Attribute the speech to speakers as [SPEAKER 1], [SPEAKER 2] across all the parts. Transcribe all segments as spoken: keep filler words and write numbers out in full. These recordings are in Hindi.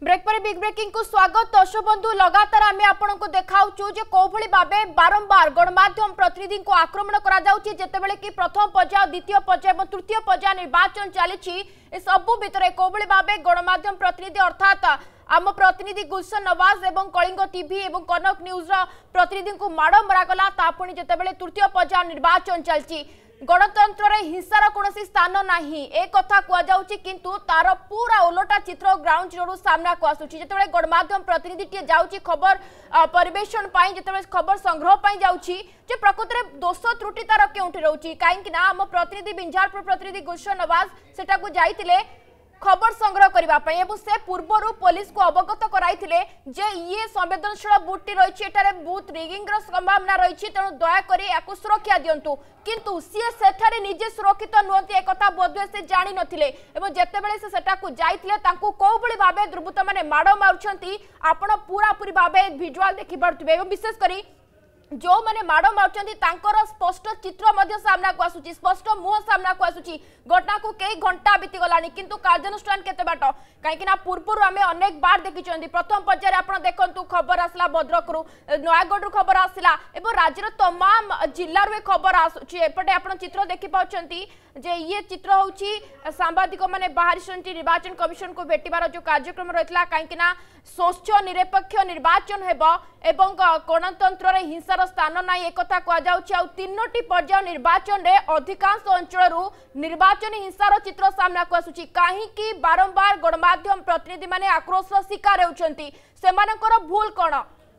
[SPEAKER 1] ब्रेक पर बिग ब्रेकिंग को स्वागत। दर्शक बंधु लगातार आम आपण को देखाऊँ कौभली भाव बारंबार गणमाध्यम प्रतिनिधि को आक्रमण करते कि प्रथम पर्याय द्वितीय पर्याय और तृतीय पर्याय निर्वाचन चली सबू भितर कौभली भाव गणमाध्यम प्रतिनिधि अर्थात आम प्रतिनिधि गुलशन नवाज एवं कलिंग टीवी एवं कनक न्यूज प्रतिनिधि को माड़ मरागला तापुणी जितेबाला तृतीय पर्याय निर्वाचन चलती गणतंत्र रे हिंसार कोनोसी स्थान नाही ए कथा कुआ जाउची किंतु तार पूरा उलटा चित्र ग्राउंड जीरो सामना को आसुची जेतेबेले गणमाध्यम प्रतिनिधि टे जाउची खबर परिवेषण पाई जेतेबेले खबर संग्रह पाई जाउची जे प्रकृत रे दोष त्रुटि तार केउठी रहउची काहे कि ना हम प्रतिनिधि बिंझारपुर प्रतिनिधि गुलशन नवाज सेटा को जाईतिले खबर संग्रह करबा पई एवं से पूर्वरु पुलिस को अवगत कराइथिले जे ये संवेदनशील बूथटी रहिछि एटारे बूथ रिगिंग रो संभावना रहिछि तेणु दया करी याकु सुरक्षा दियंतु किंतु सी सेठारे निजे सुरक्षित नुहंती एक कथा बोधवे से जानि नथिले एवं जेतेबेले से सेटा को जाइथिले तांकु कोबळी भाबे दुर्बृत्त माने माडो मारुछंती आपण पूरा पूरी भाबे विजुअल देखि पड़थिबे एवं विशेष करी जो माने माड़ मार स्पष्ट चित्र मध्य सामना को आसुची स्पष्ट मुह सामना को आसुची घटना को कई घंटा बीती गलानी किंतु कार्यानुष्ठान केते बाट कहीं पूर्व आम अनेक बार देखी प्रथम पर्याय आप देखु खबर आसला भद्रक नयागढ़ खबर आसला एवं राज्यर तमाम जिलूर खबर आसुची एपटे आप चित्र देखि पाउछंती जे ये चित्र होची सांबादिक माने बाहरी निर्वाचन कमिशन को भेटिबार जो कार्यक्रम रहितला कहीं स्वच्छ निरपेक्ष निर्वाचन हेबो एवं गणतंत्र रे हिंसार स्थान ना एक कथा कह जाउछि आ तीनोटी पर्याय निर्वाचन रे अधिकांश अंचल निर्वाचन हिंसार चित्र सामना को आसुछि काहे कि बारंबार गणमाध्यम प्रतिनिधि माने आक्रोश शिकार होउछंती सेमानकर भूल कोन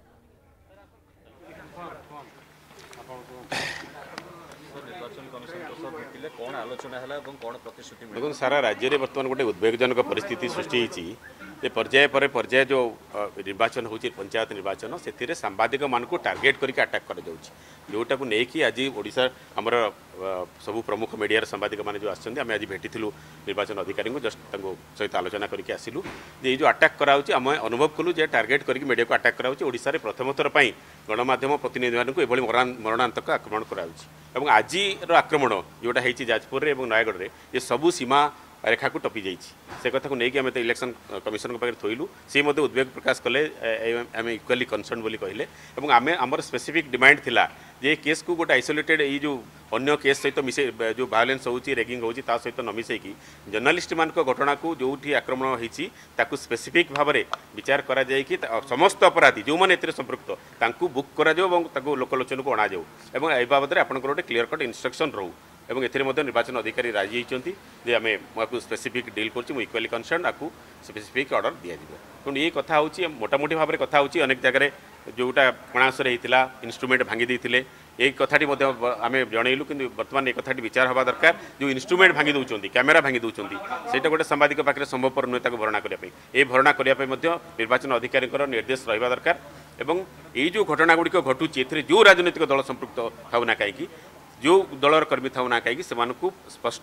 [SPEAKER 2] देखो सारा राज्य में बर्तमान गोटे उद्वेगजनक परिस्थिति सृष्टि होती पर्याय पर पर्याय जो निर्वाचन होची पंचायत निर्वाचन से सांबादिक मान को टार्गेट करके अटैक कर जोटा को लेकिन आज ओडिशा आमर सबू प्रमुख मीडिया सांबादिक मैंने जो आम आज भेटी निर्वाचन अधिकारी को जस्ट सहित आलोचना करके आसिलु ये जो अटैक कराऊँ आम अनुभव कलु जे टार्गेट करके मीडिया को अटैक कराऊँ ओडिशा रे प्रथम थर पर गणमाध्यम प्रतिनिधि मानक एभली मरणांतक आक्रमण कराऊँ आज आक्रमण जोटा है जाजपुर और नयागढ़ में ये सबू सीमा रेखा को टपी जाइए से कथा को लेकिन आम तो इलेक्शन कमिशन के पाखे थोलु सी उद्वेग प्रकाश कले आम इक्वाली कनसर्न बोली कहले आम आमर स्पेसिफिक डिमांड थिला जे केस को गोटे आइसोलेटेड ये जो अन्य केस सहित मिसे जो वायलेंस होची रेगिंग होची ता सहित न मिसेकी जर्नलिस्ट मान घटना को जो आक्रमण होती स्पेसिफिक भाव में विचार करा जाए कि समस्त अपराधी जो मैंने ए संपृक्त तांकु बुक करा जाओ और लोकलोचन को अणा जाओ ए बाबद में आपंकर गोटे क्लीयर कट इंस्ट्रक्शन रहू एवं ए निर्वाचन अधिकारी राजी होती आम आपको स्पेसिफिक डील कर इक्वाली कनसर्न आपको स्पेसिफिक ऑर्डर दिया तेणु ये कथा हूँ मोटामोटी भाव में कथा हूँ अनेक जगह जोटा कणासरे होता इन्स्ट्रुमेंट भांगी देते ये कथाटी आम जनइलु कि बर्तमान ये कथाटी विचार हवा दरकार जो इन्स्ट्रुमेंट भांगी दौरान कैमेरा भांगी दौरान से गोटे सांबादिक पाखे संभवपर नुहे भरणा करने ये भरणा करने निर्वाचन अधिकारी निर्देश रहा दरकार एवं ये जो घटना गुड़िक घटुची ए जो राजनैतिक दल संपृक्त थाउना कहीं जो दलर कर्मी थाउना कहीं से स्पष्ट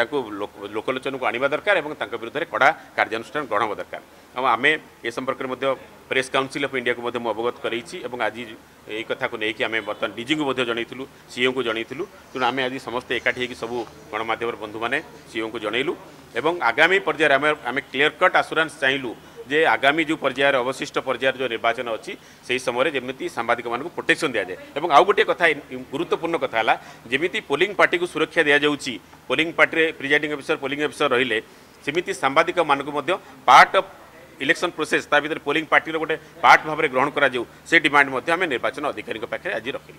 [SPEAKER 2] लोकलोचन को आने दरकार और विरुद्ध में कड़ा कार्यानुष्ठान ग्रहण होगा दरकार आम ए संपर्क में प्रेस काउंसिल ऑफ इंडिया को अवगत कराई आज ये कथा को लेकिन आम बर्तमान डीजी को जनइलु सीओ को जनइलु तेणु आम आज समस्ते एकाठी सब गणमाध्यम बंधु मैंने सीओ को जनइलु और आगामी पर्यायर आम आम क्लीयर कट आश्योरेंस चाहलु जे आगामी जो पर्यायर अवशिष्ट पर्यायर जो निर्वाचन अच्छी से समय जमी सांबादिक मान प्रोटेक्शन दि जाए और आउ गोटे कथा गुरुत्वपूर्ण कथा है जमी पोलिंग पार्टी को सुरक्षा दि जाऊँगी polling party presiding officer polling officer रहिले सेमिति सांबादिक मान पार्ट ऑफ इलेक्शन प्रोसेस ता भीतर पोलिंग पार्टी गोटे पार्ट भाव में ग्रहण करा जाऊ से डिमांड आम निर्वाचन अधिकारी पाखे आज रखिलु।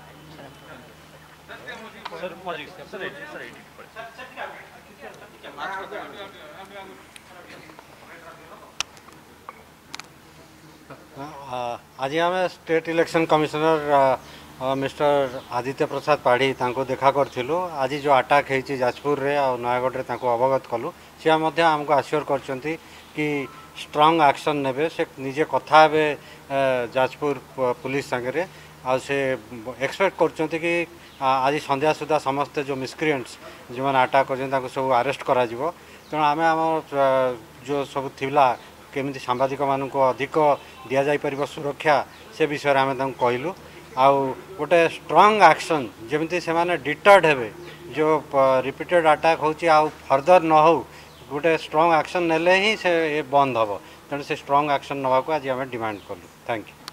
[SPEAKER 3] आज आम state election commissioner mister Aditya Prasad Padhi तांको देखा करूँ आज जो अटैक है जाजपुर रे और नयागढ़ में अवगत कलु सी आमको आश्योर कर कि स्ट्रांग एक्शन नेबे से निजे कथा हे जाजपुर पुलिस संगे आ से एक्सपेक्ट कर कि आज संध्या सुधा समस्ते जो मिसक्रिएंट्स जो मैंने अटैक कर सब अरेस्ट करा तेणु आम आम जो सब थिला केमिति सांबादिक मान अधिक दि जापर सुरक्षा से विषय आम कहलु आउ गोटे स्ट्रांग एक्शन जमी से माने डिटर्ड हेबे जो रिपीटेड अटैक होची आउ फर्दर न हो गोटे स्ट्रांग एक्शन नेले ही से बंद हम तेणु से स्ट्रॉन्ग एक्शन नवा को आज आम डिमांड कलु। Thank you.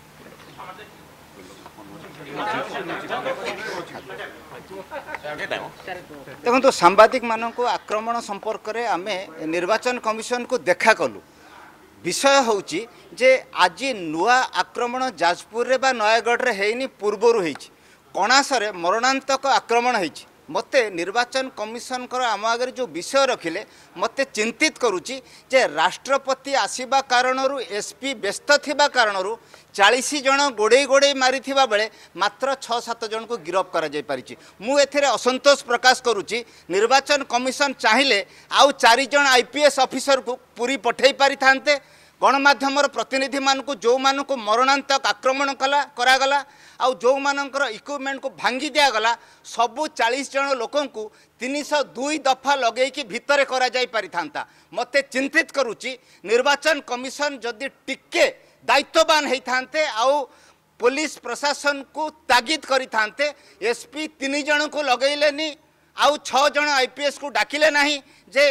[SPEAKER 4] देखो सांबादिक मान को आक्रमण संपर्क में आम निर्वाचन कमिशन को देखा कलु। विषय हूँ जे आज नुआ आक्रमण जाजपुर रे बा नयगढ़ रे हेनी पूर्वर हो कणासरे मरणांतक आक्रमण होती मते निर्वाचन कमिशन कर आम आगे जो विषय रखिले मते चिंतित करुच्ची जे राष्ट्रपति आसीबा कारणरू एसपी व्यस्त थिबा कारणरू चालीस जन गोड़े गोड़े मारी बेले मात्र छः सात जन को गिरफ कर पारिछि। मु एथिरे असंतोष प्रकाश करुच्ची। निर्वाचन कमिशन चाहिए आउ चारि जन आईपीएस ऑफिसर को पूरी पठे पारि थांते गणमाध्यम प्रतिनिधि मान को जो मान को मरणांतक आक्रमण कला करागला आउ जो मानकर इक्विपमेंट को भांगी दिगला सबू चालीस जन लोक तीन सौ दुई दफा लगे कि भितर करा जाई पारि थांता। मते चिंतित करुच्ची निर्वाचन कमिशन जदि टिके दायित्ववान होते आउ पुलिस प्रशासन को तागिद करि थांते एसपी तीन जन को लगैलेनी आउ छः जन आईपीएस को डाकिले नहीं जे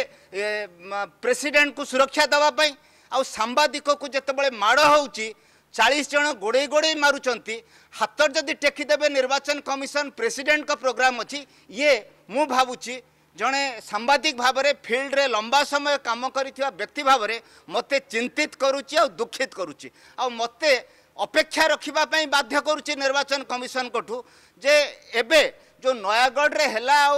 [SPEAKER 4] प्रेसिडेंट को सुरक्षा दवाई आउ सांबादिक को जितेबाला माड़ होउची चालीस जन गोड़े गोड़े मारुचंती हाथ जदि टेकीदेवे निर्वाचन कमिशन प्रेसिडेंट का प्रोग्राम अच्छी ये मु भावुची जड़े सांबादिक भाव में फिल्ड रे लंबा समय काम करिथिबा व्यक्ति भाव में मते चिंतित करुच्ची आ दुखित करुच्ची आ मते अपेक्षा रखिबा पई बाध्य करुच्ची निर्वाचन कमिशन कोठू जे एबे जो नयागढ़ रे हैला आ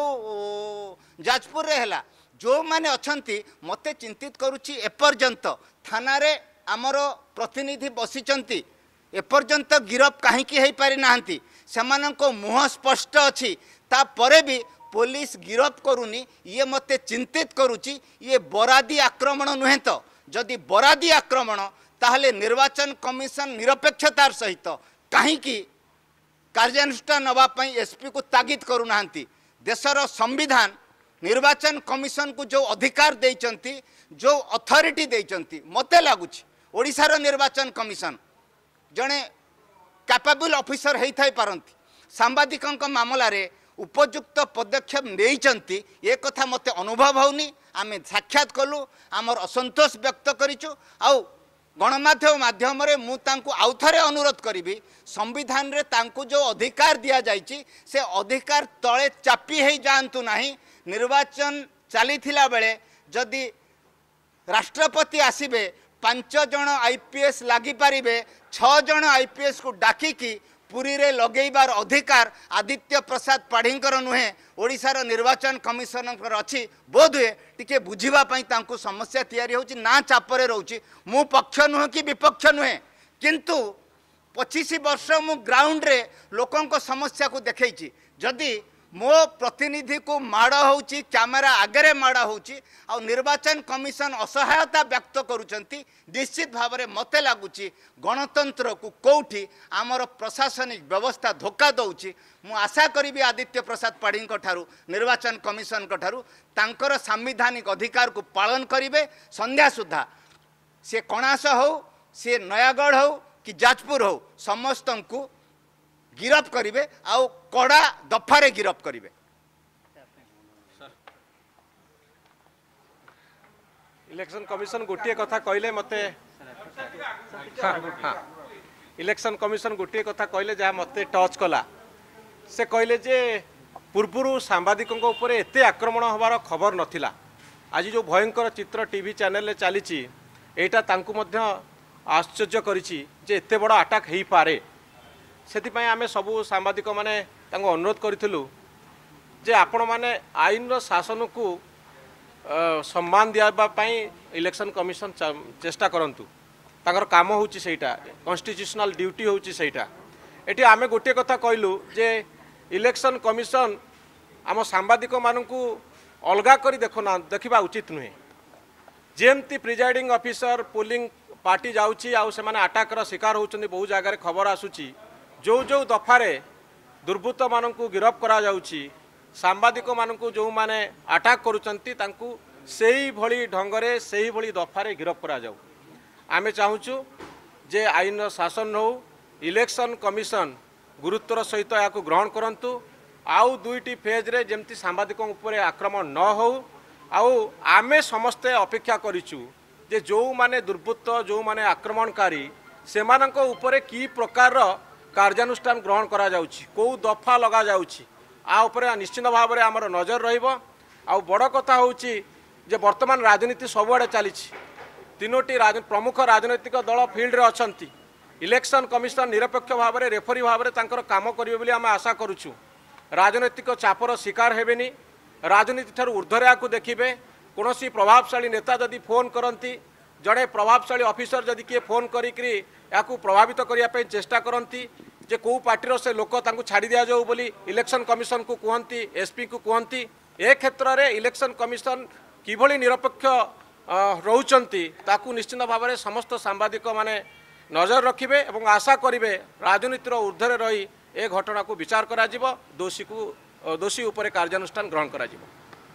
[SPEAKER 4] जाजपुर रे हैला जो माने अछंती मते चिंतित करुच्ची एपर्यंत थाना रे आमर प्रतिनिधि बसिचंती एपर्यंत गिरफ कहीं हो पारि नाहंती सेमानंको मुह स्पष्ट अच्छी तापरे भी पुलिस गिरफ करूनी ये मते चिंतित करुच्ची। ये बरादी आक्रमण नुहे तो जदि बरादी आक्रमण ताहले निर्वाचन कमिशन निरपेक्षतार सहित कहीं कार्यानुष्ठान नवाई एसपी को तागिद करूना। देशर संविधान निर्वाचन कमिशन को जो अधिकार देइचंती जो अथॉरिटी देइचंती मते लागुची ओडिशार निर्वाचन कमिशन जड़े कैपेबल ऑफिसर होई थाई पारंती सांबादिकों मामला रे उपयुक्त पदक्षेप नहीं ये कथा मते अनुभव होनी आमे साक्षात कलु आमर असंतोष व्यक्त करिचु आउ गणमाध्यम माध्यम रे मु तांकु आउ थरे अनुरोध करी संविधान रे तांकु जो अधिकार दिया जाइछि से अधिकार तले चापी हे जांतु नाही। निर्वाचन चली बेले जदि राष्ट्रपति आसीबे पांच जन आईपीएस लगी पारे छः जन आईपीएस को डाकिकी पुरी रे लगेबार अधिकार आदित्य प्रसाद पाढ़ींकर नुहे ओडिशार निर्वाचन कमिशन अच्छी बोध हुए टिके बुझापी तांकु समस्या तैयारी होची ना चापरे रोची। मु पक्ष नुहे कि विपक्ष नुहे किंतु पच्चीस वर्ष मु ग्राउंड रे लोकों को समस्या को देखी जदि मो प्रतिनिधि को माड़ होची कैमेरा आगे माड़ होची आ निर्वाचन कमिशन असहायता व्यक्त करुचंती निश्चित भाव में मते लगुच गणतंत्र को कौटी आमर प्रशासनिक व्यवस्था धोखा दौची। मु आशा करी आदित्य प्रसाद पाढ़ी ठारू निर्वाचन कमिशन ठारू तांकर संवैधानिक अधिकार को पालन करेंगे संध्या सुधा सी कणास हो सी नयागढ़ हो कि जाजपुर हो समस्त को गिरफ करेंगे आउ कड़ा दफारे गिरफ करेंगे।
[SPEAKER 5] इलेक्शन कमिशन गोटे कथा कहले मते हाँ हाँ इलेक्शन कमिशन गोटे कथा कहले जहाँ मते टच कला से कहले जे पूर्व सांबादिकों उपर एते आक्रमण होबार खबर नथिला। आज जो भयंकर चित्र टीवी चैनल रे चली एटा तांकु मध्य आश्चर्य करिछि जे एते बड़ अटैक हेई पारे से आमे सबू सांबादिक माने तांको अनुरोध करिथिलु जे आपण माने आईन रो शासन को सम्मान दियाबा पई इलेक्शन कमिशन चेष्टा करंतु तांकर काम होउची सेटा कॉन्स्टिट्यूशनल ड्यूटी होउची सेटा। एटी आमे गोटे कथा कहलु जे इलेक्शन कमिशन आम सांबादिक मानकु अलगा करी देखो ना देखिबा उचित नुहे। जेमती प्रिजाइडिंग ऑफिसर पोलिंग पार्टी जाउची आउ से माने अटैक रो शिकार होउचंदी बहु जगह खबर आसुची जो जो दफारे दुर्बृत्त मानकु गिरफ करा जाउची सांबादिक मानकु जो माने अटैक करुचंती तांकु सेही भली ढंगरे सेही भली दफारे गिरफ करा जाउ। आमे चाहूचु जे आईन शासन हो इलेक्शन कमिशन गुरुत्वर सहित या ग्रहण करंतु आउ दुईटी फेज रे जेमती सांबादिकों उपरे आक्रमण न हो आउ आमे समस्ते अपेक्षा करिचु जे जो माने दुर्बृत्त जो माने आक्रमणकारी से मानक उपरे की प्रकार कार्यानुष्ठान ग्रहण करा जाउछि को दफा लगा जाउछि आ उपरे निश्चित भाव में आमर नजर रहिबो। आ बड़ कथा होउछि जे वर्तमान राजनीति सबुआड़े चली तीनोटी राज प्रमुख राजनैतिक दल फिल्ड रे अछंती इलेक्शन कमिशन निरपेक्ष भाव में रेफरी भाव में काम करेंगे बोली आम आशा करुचु राजनैतिक चापर शिकार हेबेनी राजनीति ठार ऊर्ध्वरे आकु देखिबे कौन प्रभावशाली नेता जदि फोन करती जड़े प्रभावशाली ऑफिसर जदि किए फोन करी याकू प्रभावित करने चेष्टा करती जे कौ पार्टीर से लोक छाड़ी दि जाऊ बोली इलेक्शन कमिशन को कहती एसपी को कहती ए क्षेत्र में इलेक्शन कमिशन किभली निरपेक्ष रोचंती ताकू निश्चित भाव में समस्त सांबादिक माने नजर रखिबे एवं आशा करिवे राजनीतिर ऊर्ध्वरे रही ए घटना को विचार करा जिवो दोषी को दोषी उपरे कार्यानुष्ठान ग्रहण करा जिवो।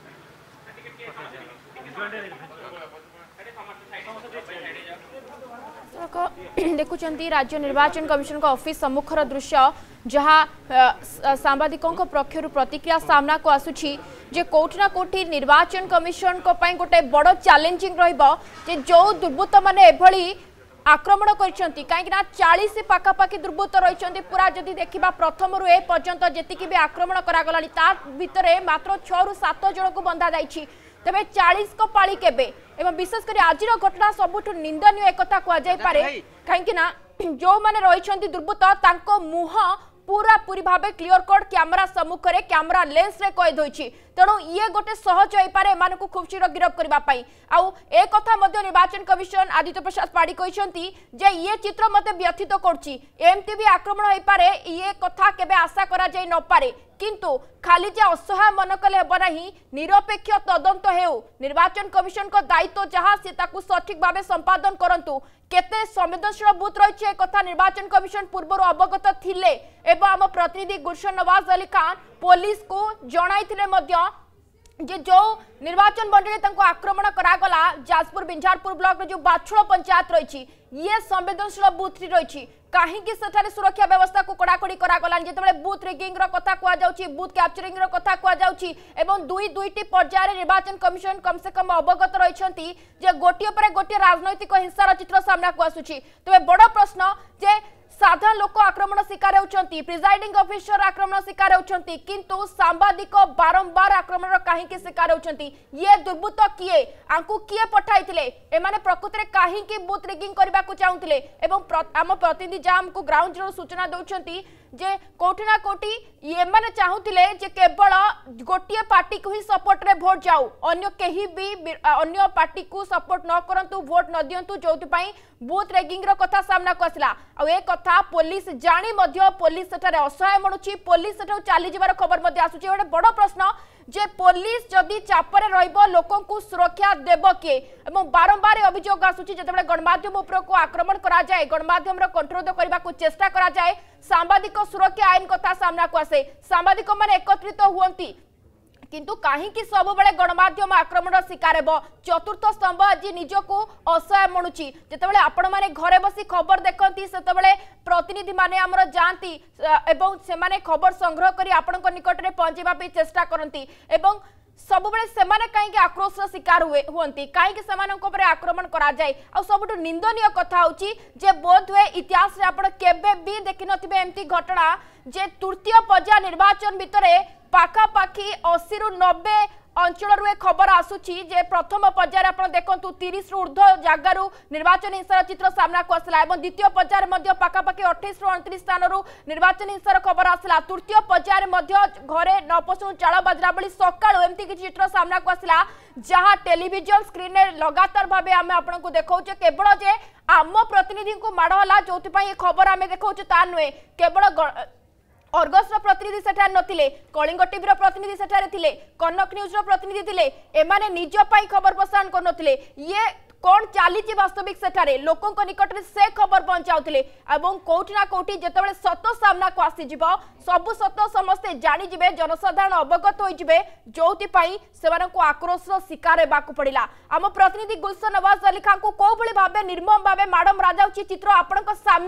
[SPEAKER 1] देखुचंती राज्य निर्वाचन कमिशन का ऑफिस सम्मुखर दृश्य जहाँ सांबादिकों पक्षर प्रतिक्रिया सामना को आसुची जे कोठी ना कोठी निर्वाचन कमिशन को पई गोटे बड़ चैलेंजिंग रहिबो जे जो दुर्बृत्त माने एभली आक्रमण करछंती काहेकि ना चालीस पाखापाखि दुर्बृत्त रहिछंती पूरा जदि देखिबा प्रथम रु ए पर्यंत जेतिकी भी आक्रमण करा गलानी ता भितरे मात्र छह रु सात जन को बंधा जाइछि तबे चालीस को पाली केबे एवं विशेष कर आजिर घटना सबुठ निंदनीय एक कथा कह जाय पारे काहेकि ना जो माने रहिछंती दुर्बृत्त तांको मुह पूरा पूरी भाबे क्लियर कट कैमरा सम्मुख रे कैमरा लेंस रे कैद होइछि तेणु ये गोटे सहज होई पारे एमान को खूब शीघ्र गिरफ करबा पई आउ ए कथा मध्य निर्वाचन कमिशन आदित्य प्रसाद पाड़ी कहिसंती जे ये चित्र मते व्यथित करछि एमती भी आक्रमण होई पारे ये कथा केबे आशा करा जाय न पारे किंतु खाली जे असहाय मन कले हेब नाही निरपेक्ष तदंत हेउ निर्वाचन कमिशन को दायित्व जहां से ताकू सठिक भाबे संपादन करंतु केते संवेदनशील बूथ रही कथा निर्वाचन कमिशन पूर्व अवगत थिले एवं आम प्रतिनिधि गुलशन नवाज अली खान पुलिस को जणाइथिले मध्य जे जो निर्वाचन मंडली आक्रमण करागला जाजपुर बिंझारपुर ब्लॉक जो बाछुड़ पंचायत रही ये संवेदनशील बूथ रही कहीं सुरक्षा व्यवस्था को कड़ाकड़ी करागला जिते बूथ रिगिंग कथा कहुच्छी बूथ कैप्चरिंग कथा कहुच्छी दुई दुईटी पर्यायर निर्वाचन कमिशन कम से कम अवगत रही गोटे पर गोटे राजनैतिक हिंसार चित्र सामना को आसुची तेज बड़ प्रश्न जे साधारण लोक आक्रमण शिकार होती प्रिजाइडिंग ऑफिसर आक्रमण शिकार होती किंतु सांबादिक बारंबार आक्रमण कहीं शिकार होती ये दुर्बृत्त किए आंकु किए पठाइथिले एमाने प्रकृत रे काहे की बूथ रिगिंग करबा को चाहुथिले एवं आम प्रतिनिधि जाम को ग्राउंड जीरो सूचना दउछंती जे कोठी ना कोठी ये माने चाहुथिले जे केवल गोटिए पार्टी को ही सपोर्ट रे वोट जाऊ अन्य केही भी अन्य पार्टी को सपोर्ट न करंतु वोट न दियंतु जोथि पई बूथ रेगिंग रो कथा सामना को आसला आ ए कथा पुलिस जानी मध्य पुलिस सेठारे असहाय मनुची पुलिस सेठा चली जिवार खबर मध्य आसुची एटा बड़ प्रश्न जे पुलिस जदि चापरे रहिबो लोकन को सुरक्षा देबो के एवं बारंबार अभियोग आसुची जेतेबेले गणमाध्यम उपर को आक्रमण करा जाए गणमाध्यम रो कंट्रोल करबा को चेष्टा करा जाए सांबादिक सुरक्षा आईन कथा सामना को आसे सांबादिक माने एकत्रित हुवंती किंतु कहीं सब बेले गणमाध्यम आक्रमण शिकार हेब चतुर्थ स्तंभ आज निजको असहाय मणुची जितेबाला आपण माने घरे बसी खबर देखती से प्रतिनिधि माने आमर जाती एवं से माने खबर संग्रह करी आपण निकट में पहुंचवा चेष्टा करती एवं सब बेले से माने कहीं आक्रोश शिकार हुए हुंती कहीं से आक्रमण करा जाए आ सबुठ निंदनीय कथा होची जे बोध हुए इतिहास रे आपण केबे भी देखि नथिबे एमती घटना जे तृतीय पर्याय निर्वाचन भितरे पाखापाखि अस्सी रु नब्बे अंचल खबर आसुची जे प्रथम पर्यायर आप देखु तीस रु ऊर्ध्व जगार निर्वाचन हिंसार चित्र सामना को आसला और द्वितीय पर्यायर पाखापाखि अठाईस रु अणतीस स्थान निर्वाचन हिंसार खबर आसला तृतीय पर्यायर घरे न पशु चाल बाजरा बेली सकाळु एमती किछि चित्र सामना को आसला जहाँ टेलीविजन स्क्रीन में लगातार भाव आम आपको देखा केवल जे आम प्रतिनिधि को माड़ है जो खबर आम देखा ता नुहे केवल अर्गस प्रतिनिधि सेठार नथिले कलिंग टीवी प्रतिनिधि सेठारे थिले कनक न्यूज प्रतिनिधि थिले एमाने निज पई खबर प्रसारण कर नथिले ये कौन चली वास्तविक सेठारे लोकों निकट में से खबर पहुंचाउथिले एवं कोठी ना कोठी जेतेबेले सत सामना को आसी जिवो सबु सत समस्ते जानि जिवे जनसाधारण अवगत होई जिवे जोथि पई सेमानकु आक्रोशर शिकार हेबाकु पड़िला आम प्रतिनिधि गुलशन नवाज अली खान को को भली भाबे निर्मम भाबे माडम राजाउची चित्र आपनक सामना रे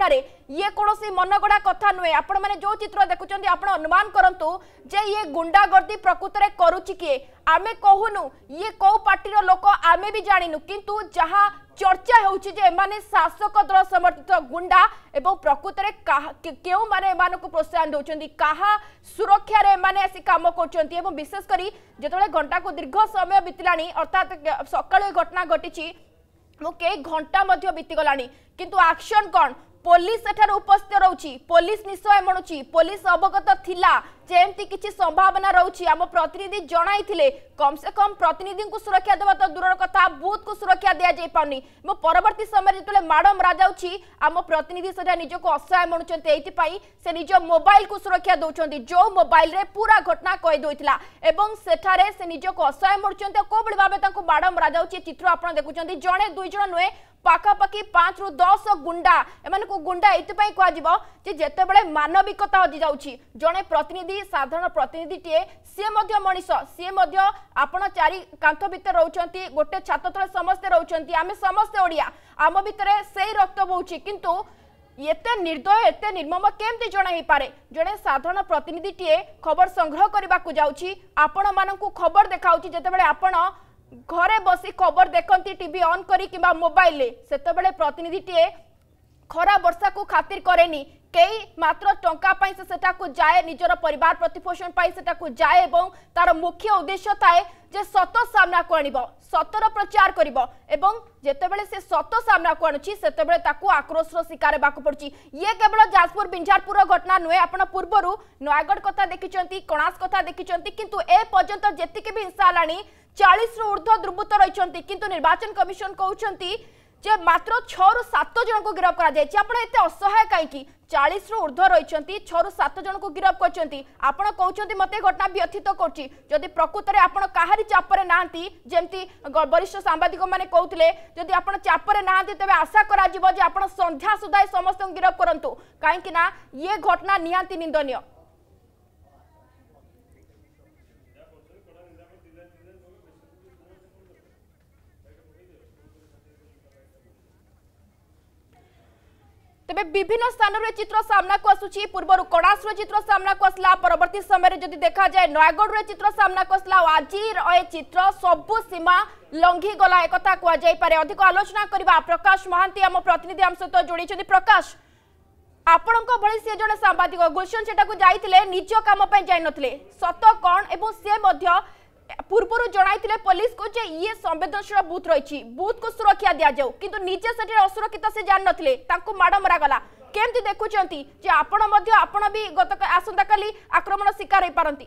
[SPEAKER 1] ये कौन मनगढ़ा कथा नुहे आपण मैंने जो चित्र देखुं आप अनुमान करंतु जे ये गुंडागर्दी प्रकृत में करुच्ची किए आमे कहूनु ये कौ पार्टी लोक आमे भी जानिनु किंतु जहाँ चर्चा होउछि जे एमाने शासक दल समर्थित गुंडा एवं प्रकृत में केउ माने एमानकु प्रोत्साहन दउछन्ती काहा सुरक्षा रे एमाने आसी काम करछन्ती एवं विशेष करी जेतले घंटा को दीर्घ समय बितलानी अर्थात सकाळे घटना घटिछि मो के घंटा मध्य बीतीगलानी किंतु एक्शन कौन पुलिस एठार उपस्थित रहुछि पुलिस निश्चय मणुछि पुलिस अवगत थिला जेमती किछि संभावना रहुछि आम प्रतिनिधि जणाइथिले कम से कम प्रतिनिधि को सुरक्षा देवा तो दूर कथा बूथ को सुरक्षा दिया जाय पाउनी मो परवर्ती समय जेतले माड़ मरा जाउछि आम प्रतिनिधि सेटा निजको असहाय मणुचंते एति पई से निज मोबाइल को सुरक्षा दउछन्ती जो मोबाइल रे पूरा घटना कहि दोइथिला एवं सेठारे से निजको असहाय मणुचंते कोबळी भाबे तांको माड़ मरा जाउछि चित्र आपण देखुचंती जणे दुई जण नुहे पाखापाखि पांच रु दस गुंडा एमान को गुंडा एतिपाई कह जिवो जे जेतेबेले मानविकता हजि जाउछि जणे प्रतिनिधि साधारण प्रतिनिधि टिए सी मध्य मनीष सी मध्य आपण चारि कांथ भितर रहउछंती गोटे छात तळे समस्त रहउछंती आमे समस्त ओडिया आम भितरे सेई रक्त बहुछि किंतु एते निर्दय एते निर्मम केमती जणे ही पारे जणे साधारण प्रतिनिधि टिए खबर संग्रह करबा को जाउछि आपण मानकु खबर देखाउछि जेतेबेले आपण घरे बसी खबर देखती टीवी ऑन करी किबा मोबाइल ले सेतेबेले प्रतिनिधि टिए खरा वर्षा को खातिर करेनी कई मात्र टंका पाई से सेटा को जाए निजर परिवार प्रतिपोषण पाई सेटा को जाए एवं तार मुख्य उद्देश्य थाए जे सत सामना को आनिबो सतर प्रचार करिबो एवं जेतेबेले से सत सामना को आनुची सेतेबेले ताकू आक्रोशर शिकार हेबाकु पड़ची ये केवल जाजपुर बिंझारपुर घटना नुहे आपण पूर्वरु नयागढ़ कथा देखिचंती कणास कथा देखिचंती किंतु ए पर्यंत जेतिके भी हिंसा लानी चालीस रु ऊर्ध्व दुर्बृत्त रहिचंती किंतु निर्वाचन कमिशन कहउचंती जे मात्र छह रु सात जन को गिरफ्त करा जायछि आपण एते असहाय काईकी चालीस रु ऊर्ध्व रहिचंती छह रु सात जन को गिरफ्त करचंती आपण कहउचंती मते घटना व्यथित करछि जदि प्रकृत रे आपण काहारी चापरे नांती जेमती वरिष्ठ सांबादिक माने कहउतले जदि आपण चापरे नांती तबे आशा करा जिवो जे आपण संध्या सुधा समस्त गिरफ्त करंतु काईकी ना ये घटना निहांती निंदनीय तेबे विभिन्न स्थान रे चित्र सामना को आसुची पूर्वर कणास रो चित्र सामना को आसला परवर्ती समय जदि देखा जाए नयागढ़ रे चित्र सामना को आसला आज ए चित्र सबु सीमा लंघी गला एक कथा को जाई पारे अधिक आलोचना करबा प्रकाश महांती हम प्रतिनिधि हम सहित जोड़ी छथि प्रकाश आपणक भଳି से जने सांबादिक गुलशन सेटा को जाइथिले निज काम पे जाई नथिले सत कोन एवं से मध्य पूर्वर जणाइथिले पुलिस को जे ये संवेदनशील बूथ रही बूथ को सुरक्षा दिया जाऊ किंतु निजे सेठी असुरक्षित से जान नथिले तांको माड़ मरा गला केमती देखुचंती जे आपण मध्य आपण भी गत आसंता काली आक्रमण शिकार होई पारंती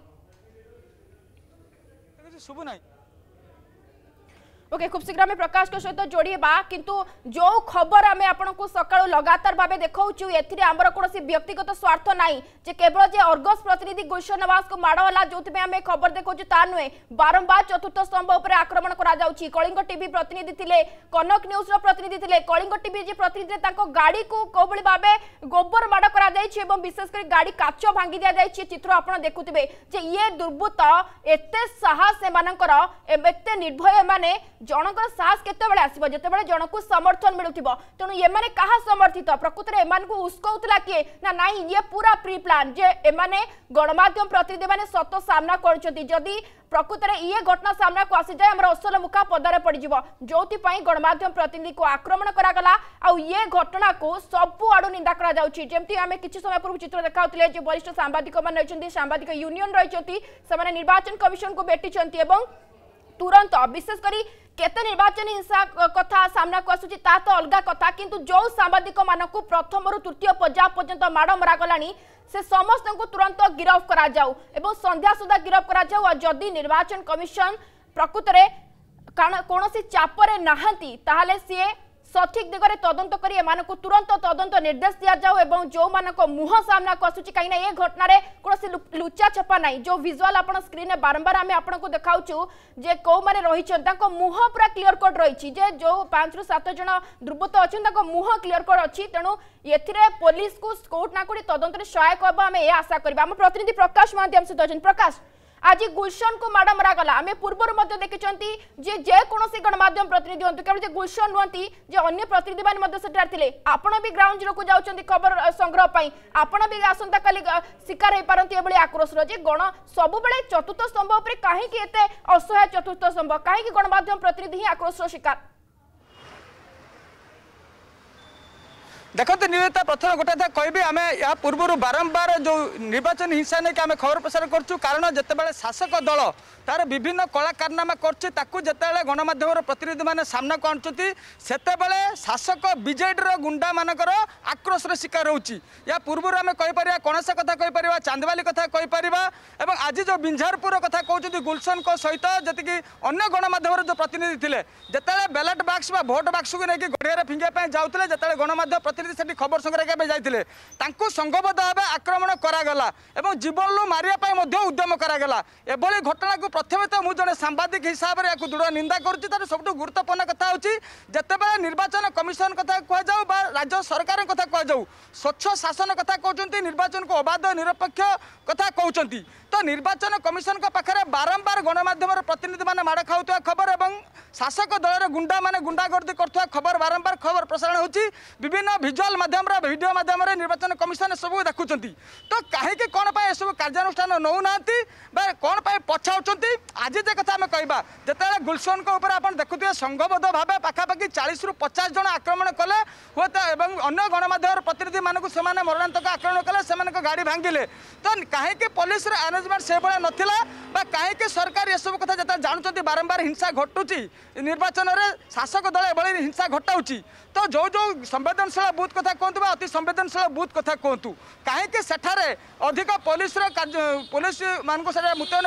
[SPEAKER 6] शुभ नाही
[SPEAKER 1] ओके खूब शीघ्र में प्रकाश के सहित जोड़ीबा किंतु जो खबर आमे आपनको सकाळु लगातार भाबे देखौछु एथिरे हमर कोनोसी व्यक्तिगत स्वार्थ नाही जे केवल जे अर्गस प्रतिनिधि गुलशन नवाज को माड़ वाला जोथि में आमे खबर देखौछु ता नुए बारंबार चतुर्थ स्तंभ ऊपर आक्रमण करा जाउछि कलिंग टीवी प्रतिनिधि थिले कनक न्यूज रो प्रतिनिधि थिले कलिंग टीवी जे प्रतिनिधि ताको गाड़ी को कोबळी भाबे गोबर माड़ करा जाइछि एवं विशेष कर गाड़ी काच भांगी दिया जाइछि चित्र आपण देखुथिबे जे ये दुर्बृत्त एते साहस एमानकर एते निर्भय माने जनकर साहस केतेबेले आसीबो जेतेबेले जनकु समर्थन मिलुथिबो तेनु ये माने कहा समर्थित प्रकृत रे एमान को उस्कौतला के ना नाही ये पूरा प्री प्लान जे एमाने गणमाध्यम प्रतिनिधि माने सत सामना करछथि जदी प्रकृत रे ये घटना सामना को आसी जाय हमर असल मुखा पदारे पड़ जिवो जोथि पई गणमाध्यम प्रतिनिधि को आक्रमण करा गला आ ये घटना को सबु आडु निंदा करा जाउछि जेमति हमें किछि समय पूर्व चित्र देखाउतले जे वरिष्ठ सांबादिक मान रहिछन्ति सांबादिक यूनियन रहिछन्ति समान निर्वाचन कमिशन को भेटिछन्ति एवं तुरंत विशेष करी केते निर्वाचन हिंसा कथा सामना को आसुची ता तो अलगा कथा किंतु जो सांबादिक मानकु प्रथम रु तृतीय पर्याय पर्यंत माड़ मरा गलानी से समस्त को तुरंत गिरफ्त करा जाऊ एवं संध्या सुधा गिरफ्त करा जाऊ और जदि निर्वाचन कमिशन प्रकृत रे कोनोसी चापरे नाहंती ताहाले सिए सठिक दिगरे तदंत करी एमानकु तुरंत तदंत निर्देश दिया जाऊ एवं जो मानको मुह सामना को आसुची काइना ये घटना रे कोनोसी लुच्चा छपा नाही जो विजुअल आपण स्क्रीन रे बारंबार आमे आपण को देखाउछु जे को माने रहिछन ताको मुह पूरा क्लियर कट रहिछि जे जो पांच रु सात जण दुर्बृत्त अछन ताको मुह क्लियर कट अछि तेनु एथिरे पुलिस को कोर्ट ना कोडी तदंत रे सहायक होबा आमे ए आशा करबा हम प्रतिनिधि प्रकाश महांती हम सहित अछन प्रकाश आज गुलशन को माड़ मरा गला आम पूर्व देखी जे जेकोसी गणमाध्यम प्रतिनिधि हूँ केवल गुलशन नुहति अन्य प्रतिनिधि मैंने आपण भी ग्राउंड जीरो को जाऊँ खबर संग्रह पर आपण भी आसंता काली शिकार हो पारती एभली आक्रोश जे गण सबुबले चतुर्थ स्तंभ उपर कहीं असहाय चतुर्थ स्तंभ कहीं गणमाध्यम प्रतिनिधि ही आक्रोश शिकार
[SPEAKER 6] देखो निवेदिता प्रथम गोटे था कहि आम या पूर्व बारंबार जो निर्वाचन हिंसा नहीं आम खबर प्रसार करूँ कारण जितेबाला शासक दल तार विभिन्न कला कारनामा करते गणमाध्यम प्रतिनिधि मैंने सामना को आणुंट सेतेबेले शासक बीजेडी गुंडा मानकर आक्रोश शिकार होची या पूर्व आम कहीपर कणस कथा कहीपर चांदवाली कथा कहीपर और आज जो बिंझारपुर कथा कहते गुलशन को सहित जी अन्य गणमाध्यम जो प्रतिनिधि थे जिते बैलेट बॉक्स भोट बॉक्स को लेकिन गड़िया फिंगा जाते जिते गणमाध्यम प्रतिनिधि से खबर संग्रह जाते संघबद्ध भाव आक्रमण करागला और जीवन लु मारिया उद्यम करागला एभली घटना को प्रथम तो मुझे जड़े सांबादिक हिसाब से दृढ़ निंदा कर सब गुरुत्वपूर्ण कथा होते निर्वाचन कमिशन कथा कहु राज्य सरकार कथा कहु स्वच्छ शासन कथा कहते निर्वाचन को अबाध निरपेक्ष कथा कहते तो निर्वाचन कमिशन पाखे बारंबार गणमाध्यम प्रतिनिधि मैंने माड़ खाऊा खबर और शासक दल गुंडा माने गुंडागर्दी कर खबर बारंबार खबर प्रसारण होची विभिन्न विजुअल माध्यम वीडियो माध्यम निर्वाचन कमिशन सब देखुं तो कहीं कौन सब कार्यानुष्ठान नौ ना कौन पछाऊँ आज जे कथा आम कह जिते गुलशन को ऊपर आप देखुए संघबद्ध भाव पाखापाखि चालीस रु पचास जन आक्रमण कले हुए अन्य गणमाध्यम प्रतिनिधि मानक से मरणांतक आक्रमण कले से गाड़ी भांगिले तो कहीं पुलिस आरेंजमेंट से भाया नाला कहीं सरकार ये सब कथा जो जानते बारंबार हिंसा घटुची निर्वाचन में शासक दल एभली हिंसा घटाऊँच तो जो जो संवेदनशील बूथ कथा कहतु अति संवेदनशील बूथ कथा कहतु कहीं सेठारे अधिक पुलिस पुलिस मान मुतयन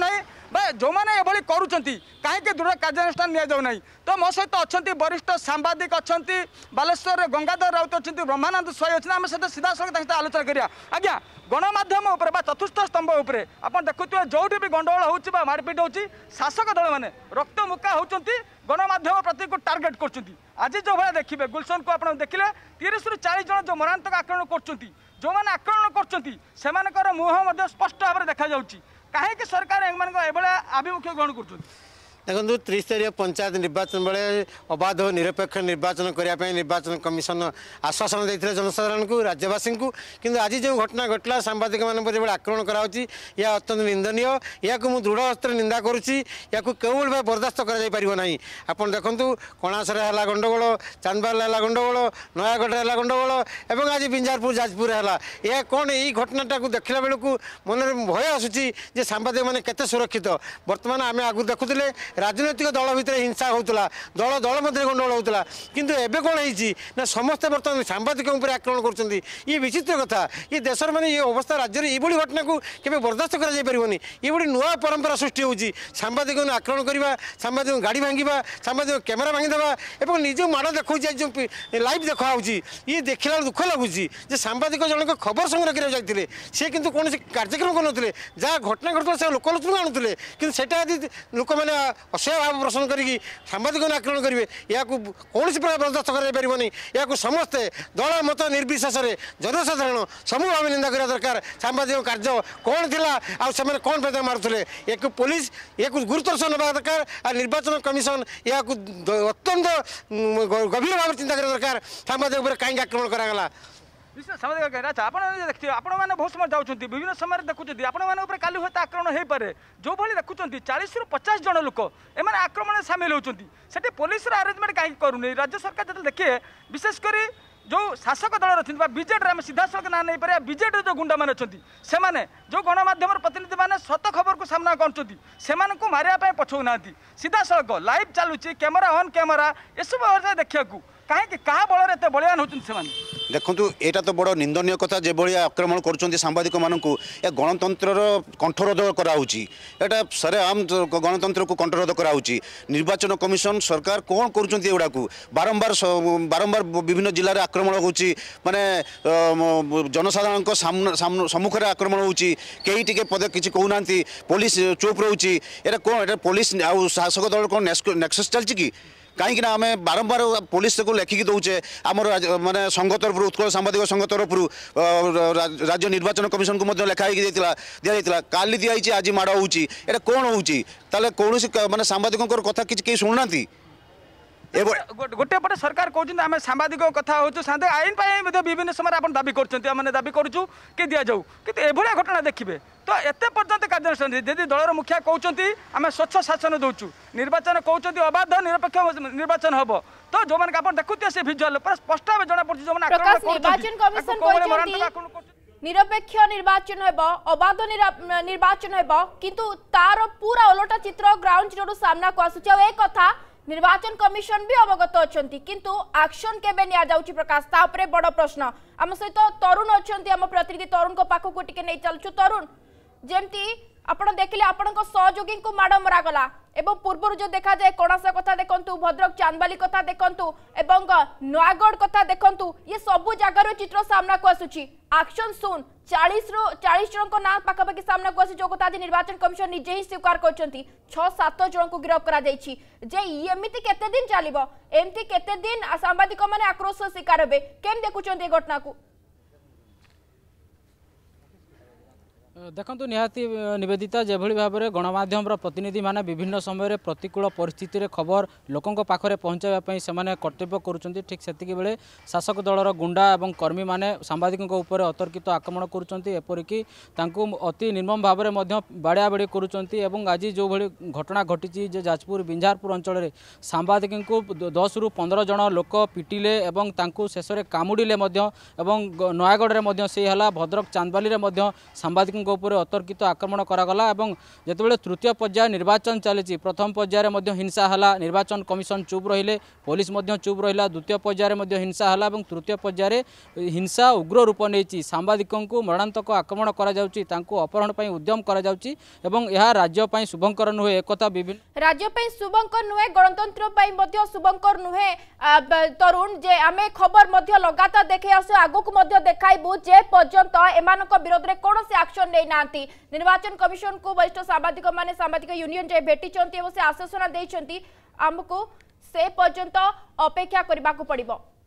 [SPEAKER 6] करा जो मैंने एभली करुँच कहीं दृढ़ कार्यानुष्ठान नि जाऊना तो मो सहित अच्छा वरिष्ठ सांबादिक अच्छा बालेश्वर गंगाधर राउत अच्छा ब्रह्मानंद स्वाई अच्छे आम सहित सीधा सहित आलोचना करिया आज्ञा गणमाध्यम उपर चतुर्थ स्तंभ उपर आप देखुए जो भी गंडगोल हो मारपिट हो शासक दल मैंने रक्त मुक्का होती गणमाध्यम प्रति को टार्गेट कर आज जो भाई देखिए गुलशन को आप देखिले तीस रु चालीस जन जो मरांतक आक्रमण कर जो मैंने आक्रमण कर मुह स्पष्ट भाव में देखा कहीं सरकार एभलिया आभिमुख्य ग्रहण कर
[SPEAKER 3] देखो त्रिस्तरीय पंचायत निर्वाचन बेले अबाध निरपेक्ष निर्वाचन करने निर्वाचन कमिशन आश्वासन देते जनसाधारण को राज्यवासी को किंतु आज जो घटना घटला सांबादिक मान जो आक्रमण कराऊँच यह अत्यंत निंदनीय या मुझे दृढ़ हस्तर निंदा करुच्ची या कौन भाव बर्दास्त करना आप देखु कणासर है गंडगोल चांदबाल है गंडगोल नयागढ़ है गंडगोल और आज बिंझारपुर जाजपुर है यह कौन यही घटनाटा को देखला बेलू मन भय आसूसी जे सांबादिक मैंने केते सुरक्षित बर्तमान आम आगु देखुले राजनैतिक दल भितर हिंसा होता दल दल मध्य गंडगोल होता किंतु एबे कौन है समस्ते बर्तमान सांबादिक आक्रमण कर ये विचित्र कथा ये देशर मैंने ये अवस्था राज्य में ये घटना को केवे बर्दास्त कर ये नुआ परंपरा सृष्टि होती सांबादिक आक्रमण करवा सांबादिक गाड़ी भांगा सांबादिक कैमेरा भांगीदेवा और निज माड़ देखा जो लाइव देखा ये देखला दुख लगुच सांबादिक जनक खबर संग्रह करा जाते सी कितु कौन कार्यक्रम करुले जहाँ घटना घटना से लोकलोचन आणुले कि लोक मैंने असह्य भाव प्रश्न करी सांबादिक आक्रमण करेंगे या कौन प्रकार बर्दास्त कर या समस्ते दल मत निर्विशेष जनसाधारण समूह भाव निंदा करने दरकार सांबादिक कार्य कौन थिला आ से कौन पे मारुले एक पुलिस एक गुरुत्व सह ना दरकार आ निर्वाचन कमिशन या अत्यंत गभीर भाव चिंता करने दरकार सांबादिक कहीं आक्रमण करागला
[SPEAKER 6] सामाजिक अच्छा आप देखिए आपण मैंने बहुत समय जाऊँ विभिन्न समय देखुं आपण काली हूँ आक्रमण हो पाए जो भाई देखुं चालीस रु पचास जन लोक एम आक्रमण सामिल होती पुलिस आरेंजमेंट कहीं करूनी राज्य सरकार जो देखिए विशेषकर जो शासक दल रही बीजेडी आम सीधा सड़क ना नहीं पारे बीजेडी जो गुंडा मैंने अच्छे से जो गणमाध्यम प्रतिनिधि मैंने सत खबर को सामना कर मारे पछौना सीधा सड़क लाइव चलुची कैमेरा ऑन कैमेरा ये सब देखा कहीं क्या बल एत बलियान होती
[SPEAKER 7] देखु यहाँ तो बड़ निंदनीय कथा जो भाया आक्रमण कर सांबादिक मानक गणतंत्र कंठरोध कराऊँगी यहाँ सारे आम गणतंत्र को कंठरोध कराऊँगी निर्वाचन कमिशन सरकार कौन करुँचा बारंबार बारंबार विभिन्न जिले में आक्रमण होची माने जनसाधारण सम्मुखें आक्रमण होची कई टिके पदे किसी कहूना पुलिस चुप रोची ये कौन ये पुलिस आउ शासक दल कौन नेक्सस चलती कि कहीं आम बारंबार पुलिस को लेखिकी दौचे आमर माने संघ तरफ तरफ उत्कल सांबादिक संघ तरफ राज्य निर्वाचन कमिशन को लिखाई दि जाता काली दिखाई आज माड़ होता कौन हो कौन मानने सांबादिकों कथा कि शुणुना
[SPEAKER 6] गोटे पटे सरकार कहते आम सांबादिक कथा हो आईन पर विभिन्न समय आप दाबी कर दाबी करूँ कि दि जाऊ कि एभलिया घटना देखिए तो एत पर्यंत कार्यानुष्ठान जदि दलर मुखिया कहते आम स्वच्छ शासन दौचु निर्वाचन कहते अबाध निरपेक्ष निर्वाचन हम तो जो मैंने आप देखुए से भिजुआल स्पष्ट भाव जना पड़े जो
[SPEAKER 1] निरपेक्ष निर्वाचन हेब अबाध निर्वाचन हेब किंतु तार पूरा ओलटा चित्र ग्राउंड जीरो सामना को आसुची ए कथा निर्वाचन कमिशन भी अवगत अछंती किंतु एक्शन केबे निया जाउची प्रकाश ता उपरे बड़ प्रश्न आम सहित तरुण अछंती आम प्रतिनिधि तरुण को पाखो को टिके नै चलछु तरुण जेमती आपण देखिले आपण को सहयोगी को माड मरा गला एवं पूर्व जो देखा जाए कणासा कथा देखंतु भद्रक चांदबाली कथा देखंतु एवं नयागढ़ कथा देखंतु ये सबु जगार चित्र सामना को आसुची एक्शन सुन चालीस रु चालीस जन को ना पाखापाखि सामना को आसी जो कथा निर्वाचन कमिशन निजे ही स्वीकार करछंती छह सात जन को गिरफ्त करा जायछि जे एमिति केते दिन चलिबो एमिति केते दिन सांबादिक माने आक्रोश शिकार हेबे केम देखुछंती घटना को
[SPEAKER 8] देखु निहाती निवेदिता जेभली भाव में गणमाध्यम प्रतिनिधि माने विभिन्न समय प्रतिकूल परिस्थिति खबर लोकों पाखरे पहुँचाइबा से कर्तव्य करुँच ठीक सेतिकी बेले शासक दलर गुंडा और कर्मी माने सांबादिकों उपर अतर्कित आक्रमण करुँच अति निर्मम भाव में बाड़िया बाड़ी करुँच आज जो भली घटना घटी जाजपुर बिंझारपुर अंचल में सांबादिक दस रु पंद्रह जन लोक पिटिले शेष में कामुड़िले नयागढ़ में से भद्रक चांदबाली सांबादिक उपर अतर्कित आक्रमण करागला एवं जितेबाला तृतीय पर्याय निर्वाचन चली प्रथम पर्यायर हिंसा है निर्वाचन कमिशन चुप रहिले पुलिस चुप रहा द्वितीय पर्यायर हिंसा है तृतीय पर्यायर हिंसा उग्र रूप नहीं सांबादिकों को मरणांतक आक्रमण अपहरण पर उद्यम कर राज्य शुभंकर नुहे एक विभिन्न
[SPEAKER 1] राज्य शुभंकर नुहे गणतंत्र शुभंकर नुहे तरुण जे आमे खबर लगातार देखे आसु आगु को देखाइबु जे पर्यंत एमान विरोध में कौन से एक्शन नहीं नांती निर्वाचन कमिशन को वरिष्ठ सांबादिक माने सांबादिक यूनियन जे भेटी से आश्वासन देइछंती हमको से पर्यंत अपेक्षा करबा को पड़िबो।